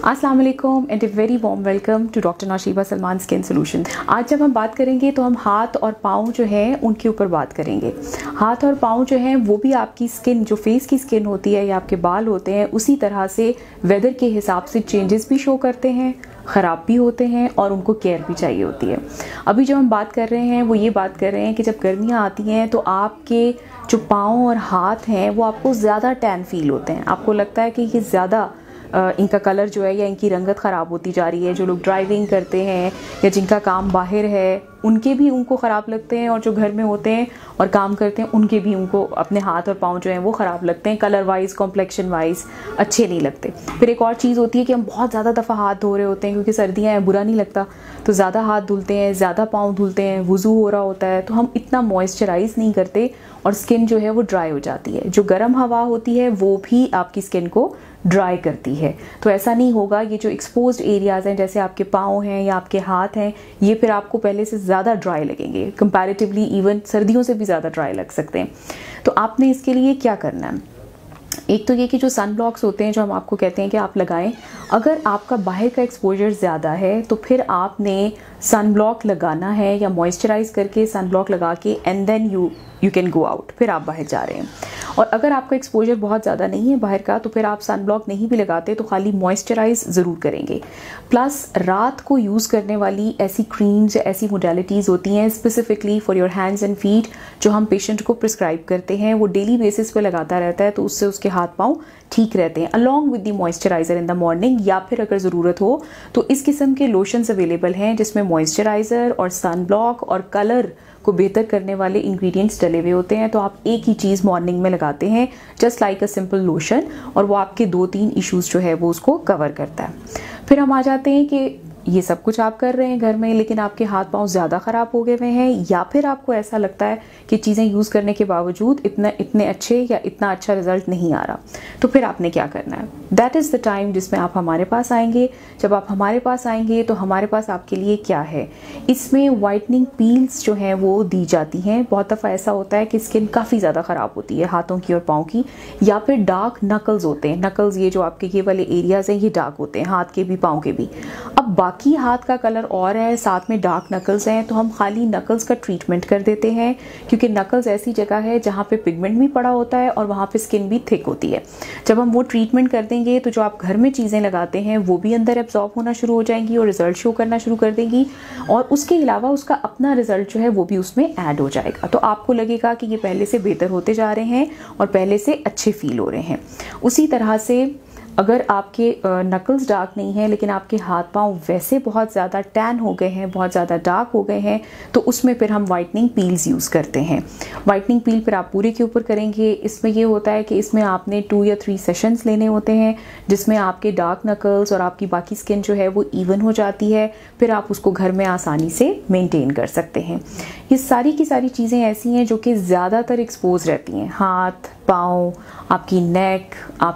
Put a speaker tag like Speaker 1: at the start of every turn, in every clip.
Speaker 1: अस्सलाम वालेकुम and a very warm welcome to doctor Naushiba Salman skin solution. आज जब हम बात करेंगे तो हम हाथ और पाँव जो हैं उनके ऊपर बात करेंगे। हाथ और पाँव जो हैं वो भी आपकी स्किन, जो फेस की स्किन होती है या आपके बाल होते हैं, उसी तरह से वेदर के हिसाब से चेंजेस भी शो करते हैं, ख़राब भी होते हैं और उनको केयर भी चाहिए होती है। अभी जो हम बात कर रहे हैं वो ये बात कर रहे हैं कि जब गर्मियाँ आती हैं तो आपके जो पाँव और हाथ हैं वो आपको ज़्यादा टैन फील होते हैं। आपको लगता है कि ये ज़्यादा इनका कलर जो है या इनकी रंगत ख़राब होती जा रही है। जो लोग ड्राइविंग करते हैं या जिनका काम बाहर है उनको ख़राब लगते हैं, और जो घर में होते हैं और काम करते हैं उनके भी उनको अपने हाथ और पाँव जो हैं वो ख़राब लगते हैं। कलर वाइज, कॉम्प्लेक्शन वाइज अच्छे नहीं लगते। फिर एक और चीज़ होती है कि हम बहुत ज़्यादा दफ़ा हाथ धो रहे होते हैं क्योंकि सर्दियाँ हैं, बुरा नहीं लगता, तो ज़्यादा हाथ धुलते हैं, ज़्यादा पाँव धुलते हैं, वुज़ू हो रहा होता है तो हम इतना मॉइस्चराइज़ नहीं करते और स्किन जो है वो ड्राई हो जाती है। जो गर्म हवा होती है वो भी आपकी स्किन को ड्राई करती है। तो ऐसा नहीं होगा, ये जो एक्सपोज्ड एरियाज़ हैं जैसे आपके पाँव हैं या आपके हाथ हैं, ये फिर आपको पहले से ज़्यादा ड्राई लगेंगे, कंपैरेटिवली इवन सर्दियों से भी ज़्यादा ड्राई लग सकते हैं। तो आपने इसके लिए क्या करना है, एक तो ये कि जो सन ब्लॉक्स होते हैं जो हम आपको कहते हैं कि आप लगाएं। अगर आपका बाहर का एक्सपोजर ज़्यादा है तो फिर आपने सन ब्लॉक लगाना है या मॉइस्चराइज करके सन ब्लॉक लगा के and then you can go out, फिर आप बाहर जा रहे हैं। और अगर आपका एक्सपोजर बहुत ज़्यादा नहीं है बाहर का तो फिर आप सन ब्लॉक नहीं भी लगाते तो खाली मॉइस्चराइज ज़रूर करेंगे। प्लस रात को यूज़ करने वाली ऐसी क्रीम्स या ऐसी मोडेलिटीज़ होती हैं specifically for your hands and feet, जो हम पेशेंट को प्रिस्क्राइब करते हैं, वो डेली बेसिस पे लगाता रहता है तो उससे उसके हाथ पाँव ठीक रहते हैं, along with the moisturiser in the morning. या फिर अगर ज़रूरत हो तो इस किस्म के लोशंस अवेलेबल हैं जिसमें मॉइस्चराइज़र और सन ब्लॉक और कलर को बेहतर करने वाले इंग्रेडिएंट्स डले हुए होते हैं। तो आप एक ही चीज़ मॉर्निंग में लगाते हैं, just like a simple lotion, और वो आपके 2-3 इश्यूज़ जो है वो उसको कवर करता है। फिर हम आ जाते हैं कि ये सब कुछ आप कर रहे हैं घर में, लेकिन आपके हाथ पाँव ज़्यादा ख़राब हो गए हुए हैं, या फिर आपको ऐसा लगता है कि चीज़ें यूज़ करने के बावजूद इतने अच्छे या इतना अच्छा रिजल्ट नहीं आ रहा। तो फिर आपने क्या करना है, दैट इज़ द टाइम जिसमें आप हमारे पास आएंगे। जब आप हमारे पास आएंगे तो हमारे पास आपके लिए क्या है, इसमें वाइटनिंग पील्स जो हैं वो दी जाती हैं। बहुत दफ़ा ऐसा होता है कि स्किन काफ़ी ज़्यादा ख़राब होती है हाथों की और पाँव की, या फिर डार्क नकल्स होते हैं। नकल्स ये जो आपके ये वाले एरियाज़ हैं ये डार्क होते हैं, हाथ के भी पाँव के भी। अब बाकी हाथ का कलर और है, साथ में डार्क नकल्स हैं, तो हम खाली नकल्स का ट्रीटमेंट कर देते हैं, क्योंकि नकल्स ऐसी जगह है जहाँ पे पिगमेंट भी पड़ा होता है और वहाँ पे स्किन भी थिक होती है। जब हम वो ट्रीटमेंट कर देंगे तो जो आप घर में चीज़ें लगाते हैं वो भी अंदर एब्जॉर्ब होना शुरू हो जाएंगी और रिजल्ट शो करना शुरू कर देंगी, और उसके अलावा उसका अपना रिजल्ट जो है वो भी उसमें ऐड हो जाएगा। तो आपको लगेगा कि ये पहले से बेहतर होते जा रहे हैं और पहले से अच्छे फील हो रहे हैं। उसी तरह से अगर आपके नकल्स डार्क नहीं है लेकिन आपके हाथ पाँव वैसे बहुत ज़्यादा टैन हो गए हैं, बहुत ज़्यादा डार्क हो गए हैं, तो उसमें फिर हम वाइटनिंग पील्स यूज़ करते हैं। वाइटनिंग पील फिर आप पूरे के ऊपर करेंगे। इसमें ये होता है कि इसमें आपने 2 या 3 सेशंस लेने होते हैं, जिसमें आपके डार्क नकल्स और आपकी बाकी स्किन जो है वो इवन हो जाती है। फिर आप उसको घर में आसानी से मेनटेन कर सकते हैं। ये सारी की सारी चीज़ें ऐसी हैं जो कि ज़्यादातर एक्सपोज रहती हैं, हाथ, पाँव, आपकी नेक,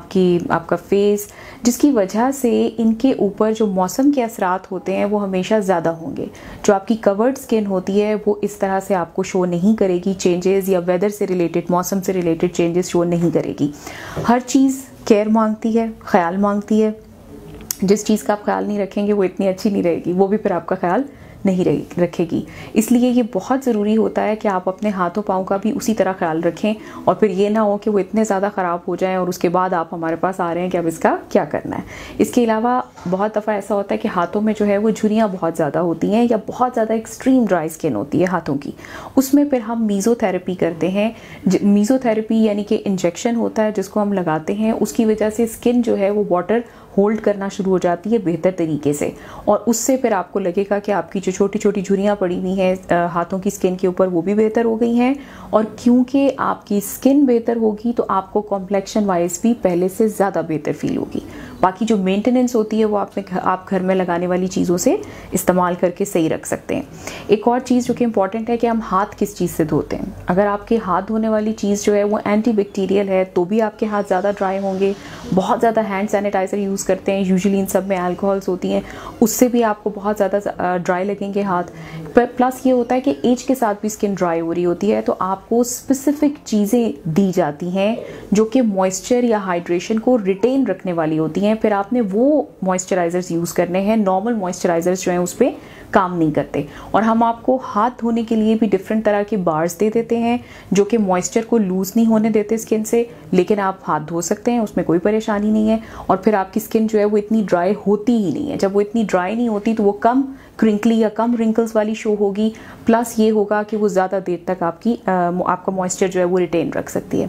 Speaker 1: आपका फेस, जिसकी वजह से इनके ऊपर जो मौसम के असरात होते हैं वो हमेशा ज़्यादा होंगे। जो आपकी कवर्ड स्किन होती है वो इस तरह से आपको शो नहीं करेगी चेंजेस, या वेदर से रिलेटेड, मौसम से रिलेटेड चेंजेस शो नहीं करेगी। हर चीज़ केयर मांगती है, ख्याल मांगती है। जिस चीज़ का आप ख्याल नहीं रखेंगे वो इतनी अच्छी नहीं रहेगी, वो भी फिर आपका ख्याल नहीं रखेगी। इसलिए ये बहुत ज़रूरी होता है कि आप अपने हाथों पाँव का भी उसी तरह ख्याल रखें, और फिर ये ना हो कि वो इतने ज़्यादा ख़राब हो जाएं और उसके बाद आप हमारे पास आ रहे हैं कि अब इसका क्या करना है। इसके अलावा बहुत दफ़ा ऐसा होता है कि हाथों में जो है वो झुर्रियाँ बहुत ज़्यादा होती हैं या बहुत ज़्यादा एक्सट्रीम ड्राई स्किन होती है हाथों की। उसमें फिर हम मीज़ोथेरेपी करते हैं। मीज़ोथेरेपी यानी कि इंजेक्शन होता है जिसको हम लगाते हैं, उसकी वजह से स्किन जो है वो वाटर होल्ड करना शुरू हो जाती है बेहतर तरीके से, और उससे फिर आपको लगेगा कि आपकी जो छोटी छोटी झुर्रियाँ पड़ी हुई हैं हाथों की स्किन के ऊपर वो भी बेहतर हो गई हैं। और क्योंकि आपकी स्किन बेहतर होगी तो आपको कॉम्प्लेक्शन वाइज भी पहले से ज़्यादा बेहतर फील होगी। बाकी जो मेंटेनेंस होती है वो आप घर में लगाने वाली चीज़ों से इस्तेमाल करके सही रख सकते हैं। एक और चीज़ जो कि इम्पॉर्टेंट है कि हम हाथ किस चीज़ से धोते हैं। अगर आपके हाथ धोने वाली चीज़ जो है वो एंटी बैक्टीरियल है तो भी आपके हाथ ज़्यादा ड्राई होंगे। बहुत ज़्यादा हैंड सैनिटाइज़र यूज़ करते हैं, यूजुअली इन सब में अल्कोहल्स होती हैं, उससे भी आपको बहुत ज़्यादा ड्राई लगेंगे हाथ। प्लस ये होता है कि एज के साथ भी स्किन ड्राई हो रही होती है, तो आपको स्पेसिफिक चीज़ें दी जाती हैं जो कि मॉइस्चर या हाइड्रेशन को रिटेन रखने वाली होती हैं, हैं, फिर आपने वो मॉइस्चराइजर्स यूज़ करने हैं। नॉर्मल मॉइस्चराइजर्स जो हैं उस पर काम नहीं करते। और हम आपको हाथ धोने के लिए भी डिफरेंट तरह के बार्स दे देते हैं जो कि मॉइस्चर को लूज़ नहीं होने देते स्किन से, लेकिन आप हाथ धो सकते हैं, उसमें कोई परेशानी नहीं है। और फिर आपकी स्किन जो है वो इतनी ड्राई होती ही नहीं है। जब वो इतनी ड्राई नहीं होती तो वो कम क्रिंकली या कम रिंकल्स वाली शो होगी, प्लस ये होगा कि वो ज़्यादा देर तक आपका मॉइस्चर जो है वो रिटेन रख सकती है।